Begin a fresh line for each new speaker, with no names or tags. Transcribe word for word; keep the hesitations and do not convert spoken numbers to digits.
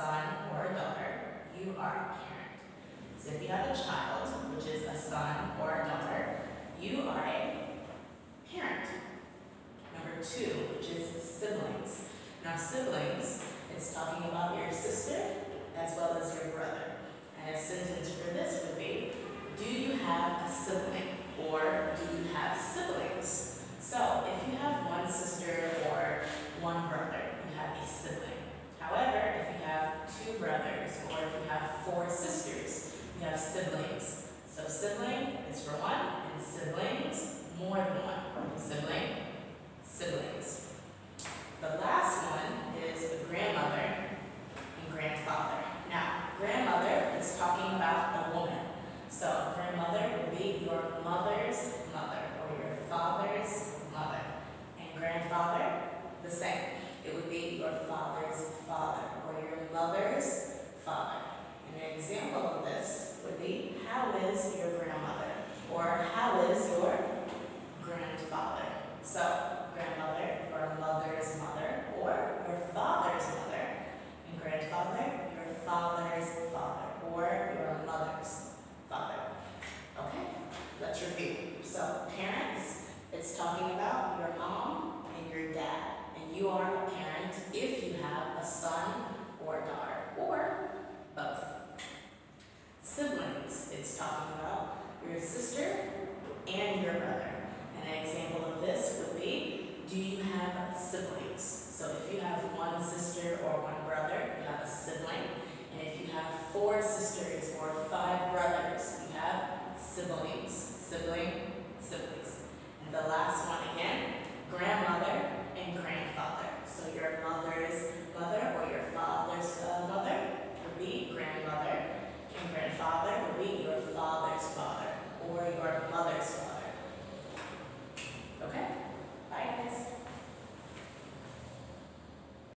son or a daughter, you are a parent. So if you have a child, which is a son or a daughter, you are a parent. Number two, which is siblings. Now siblings, it's talking about your sister as well as your brother. And a sentence for this would be, do you have a sibling or do you have siblings? So if you have one sister or one brother, you have a sibling. However, if you have two brothers or if you have four sisters, you have siblings. So sibling is for one, and siblings, more than one. Sibling, siblings. The last one is grandmother and grandfather. Now, grandmother is talking about a woman. So grandmother would be your mother's mother or your father's mother. And grandfather, the same. It would be your father's father or your mother's father. And an example of this would be, how is your grandmother? Or how is your grandfather? So grandmother, your mother's mother or your father's mother. And grandfather, your father's father or your mother's father. Okay, let's review. So parents, it's talking about your mom and your dad. And you are a parent if you have a son or a daughter, or both. Siblings, it's talking about your sister and your brother. And an example of this would be, do you have siblings? So if you have one sister or one brother, you have a sibling. And if you have four sisters or five brothers, you have siblings. Sibling,